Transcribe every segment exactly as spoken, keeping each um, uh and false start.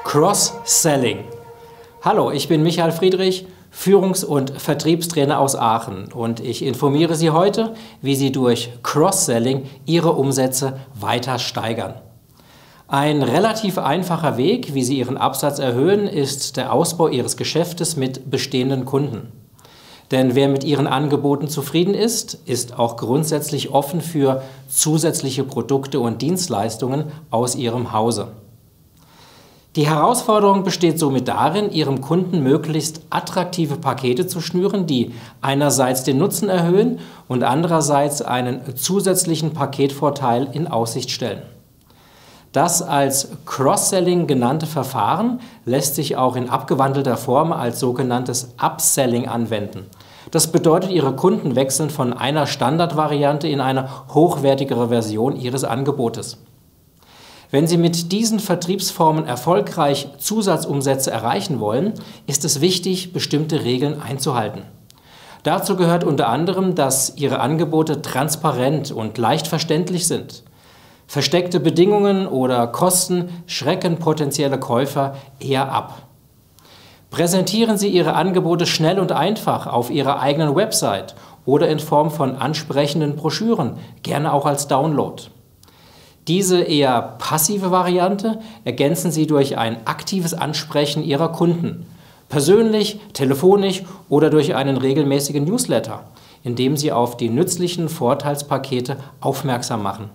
Cross-Selling. Hallo, ich bin Michael Friedrich, Führungs- und Vertriebstrainer aus Aachen, und ich informiere Sie heute, wie Sie durch Cross-Selling Ihre Umsätze weiter steigern. Ein relativ einfacher Weg, wie Sie Ihren Absatz erhöhen, ist der Ausbau Ihres Geschäftes mit bestehenden Kunden. Denn wer mit Ihren Angeboten zufrieden ist, ist auch grundsätzlich offen für zusätzliche Produkte und Dienstleistungen aus Ihrem Hause. Die Herausforderung besteht somit darin, Ihrem Kunden möglichst attraktive Pakete zu schnüren, die einerseits den Nutzen erhöhen und andererseits einen zusätzlichen Paketvorteil in Aussicht stellen. Das als Cross-Selling genannte Verfahren lässt sich auch in abgewandelter Form als sogenanntes Upselling anwenden. Das bedeutet, Ihre Kunden wechseln von einer Standardvariante in eine hochwertigere Version Ihres Angebotes. Wenn Sie mit diesen Vertriebsformen erfolgreich Zusatzumsätze erreichen wollen, ist es wichtig, bestimmte Regeln einzuhalten. Dazu gehört unter anderem, dass Ihre Angebote transparent und leicht verständlich sind. Versteckte Bedingungen oder Kosten schrecken potenzielle Käufer eher ab. Präsentieren Sie Ihre Angebote schnell und einfach auf Ihrer eigenen Website oder in Form von ansprechenden Broschüren, gerne auch als Download. Diese eher passive Variante ergänzen Sie durch ein aktives Ansprechen Ihrer Kunden, persönlich, telefonisch oder durch einen regelmäßigen Newsletter, indem Sie auf die nützlichen Vorteilspakete aufmerksam machen.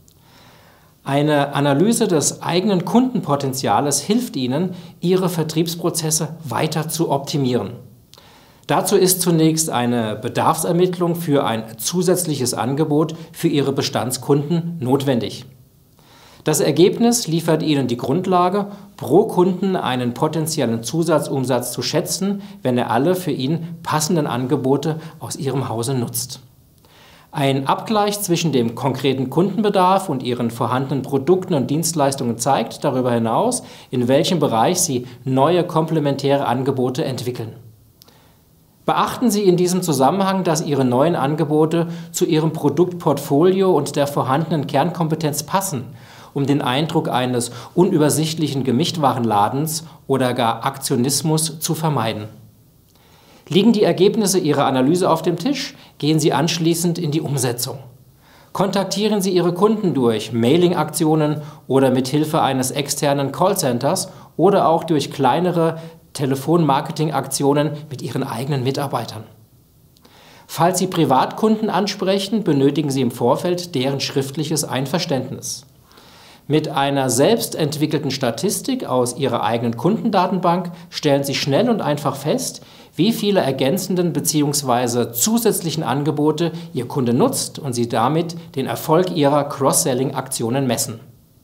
Eine Analyse des eigenen Kundenpotenziales hilft Ihnen, Ihre Vertriebsprozesse weiter zu optimieren. Dazu ist zunächst eine Bedarfsermittlung für ein zusätzliches Angebot für Ihre Bestandskunden notwendig. Das Ergebnis liefert Ihnen die Grundlage, pro Kunden einen potenziellen Zusatzumsatz zu schätzen, wenn er alle für ihn passenden Angebote aus Ihrem Hause nutzt. Ein Abgleich zwischen dem konkreten Kundenbedarf und Ihren vorhandenen Produkten und Dienstleistungen zeigt darüber hinaus, in welchem Bereich Sie neue komplementäre Angebote entwickeln. Beachten Sie in diesem Zusammenhang, dass Ihre neuen Angebote zu Ihrem Produktportfolio und der vorhandenen Kernkompetenz passen, um den Eindruck eines unübersichtlichen Gemischtwarenladens oder gar Aktionismus zu vermeiden. Liegen die Ergebnisse Ihrer Analyse auf dem Tisch, gehen Sie anschließend in die Umsetzung. Kontaktieren Sie Ihre Kunden durch Mailing-Aktionen oder mit Hilfe eines externen Callcenters oder auch durch kleinere Telefonmarketing-Aktionen mit Ihren eigenen Mitarbeitern. Falls Sie Privatkunden ansprechen, benötigen Sie im Vorfeld deren schriftliches Einverständnis. Mit einer selbst entwickelten Statistik aus Ihrer eigenen Kundendatenbank stellen Sie schnell und einfach fest, wie viele ergänzenden bzw. zusätzlichen Angebote Ihr Kunde nutzt und Sie damit den Erfolg Ihrer Cross-Selling-Aktionen messen.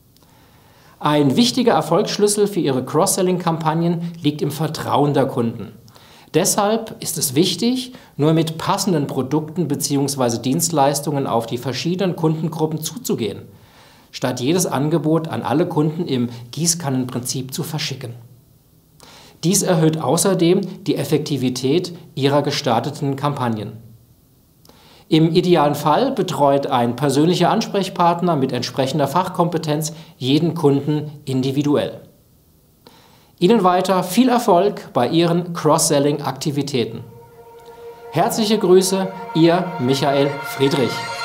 Ein wichtiger Erfolgsschlüssel für Ihre Cross-Selling-Kampagnen liegt im Vertrauen der Kunden. Deshalb ist es wichtig, nur mit passenden Produkten bzw. Dienstleistungen auf die verschiedenen Kundengruppen zuzugehen, statt jedes Angebot an alle Kunden im Gießkannenprinzip zu verschicken. Dies erhöht außerdem die Effektivität Ihrer gestarteten Kampagnen. Im idealen Fall betreut ein persönlicher Ansprechpartner mit entsprechender Fachkompetenz jeden Kunden individuell. Ihnen weiter viel Erfolg bei Ihren Cross-Selling-Aktivitäten. Herzliche Grüße, Ihr Michael Friedrich.